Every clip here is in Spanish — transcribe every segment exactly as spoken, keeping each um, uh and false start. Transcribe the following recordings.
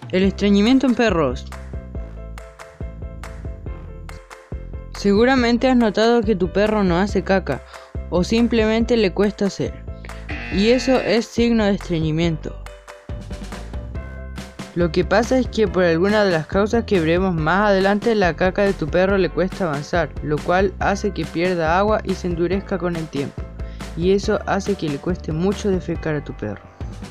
El estreñimiento en perros. Seguramente has notado que tu perro no hace caca o simplemente le cuesta hacer, y eso es signo de estreñimiento. Lo que pasa es que por alguna de las causas que veremos más adelante, la caca de tu perro le cuesta avanzar, lo cual hace que pierda agua y se endurezca con el tiempo, y eso hace que le cueste mucho defecar a tu perro.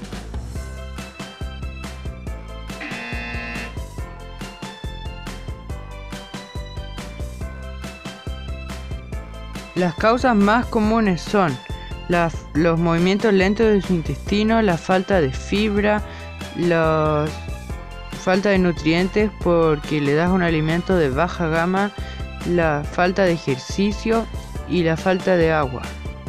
Las causas más comunes son la, los movimientos lentos de su intestino, la falta de fibra, la falta de nutrientes porque le das un alimento de baja gama, la falta de ejercicio y la falta de agua.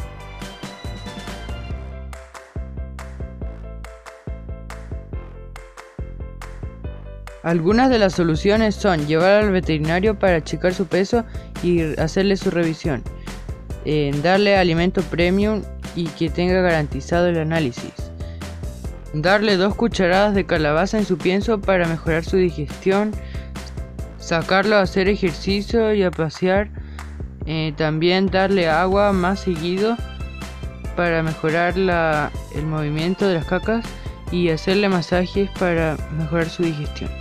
Algunas de las soluciones son llevar al veterinario para checar su peso y hacerle su revisión. Eh, darle alimento premium y que tenga garantizado el análisis. Darle dos cucharadas de calabaza en su pienso para mejorar su digestión. Sacarlo a hacer ejercicio y a pasear. Eh, también darle agua más seguido para mejorar la, el movimiento de las cacas y hacerle masajes para mejorar su digestión.